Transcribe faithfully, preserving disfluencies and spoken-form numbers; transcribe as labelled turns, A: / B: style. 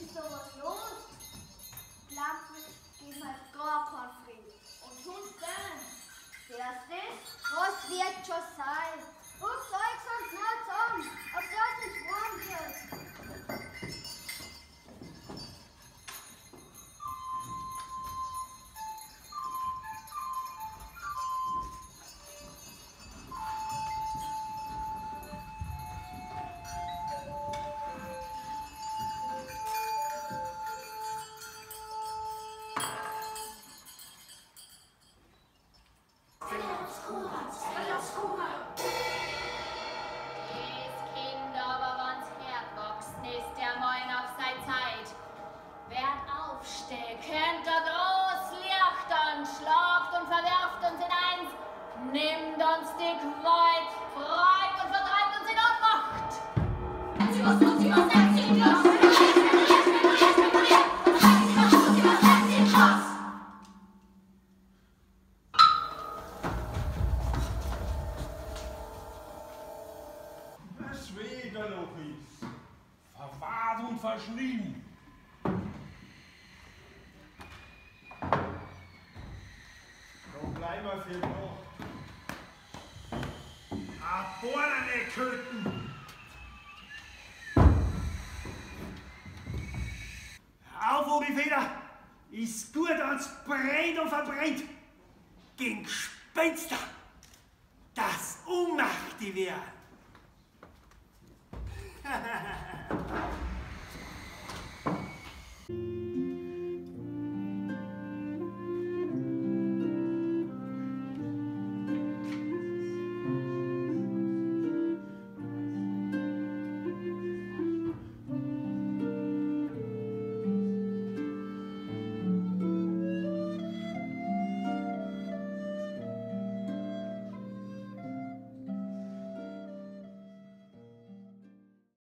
A: ist da was los? Pflanzen geben halt gar keinen Frieden. Und sonst denn? Wer ist das? Was wird schon sein? Und zeig's uns nicht an, auf das nicht warm wird.
B: Nimmt uns die Kreuz, freit und vertreibt uns in Ohnmacht. Sie muss uns übersetzt, sie los. Sie übersetzt, sie los.
C: Das Schwegerloch ist verwahrt und verschnien. Noch bleiben wir für noch. Aborne Köten! Auf, Ogifeder! Ist gut ans brennt und verbrennt! Gegen Gespenster! Das Unmacht, die wir!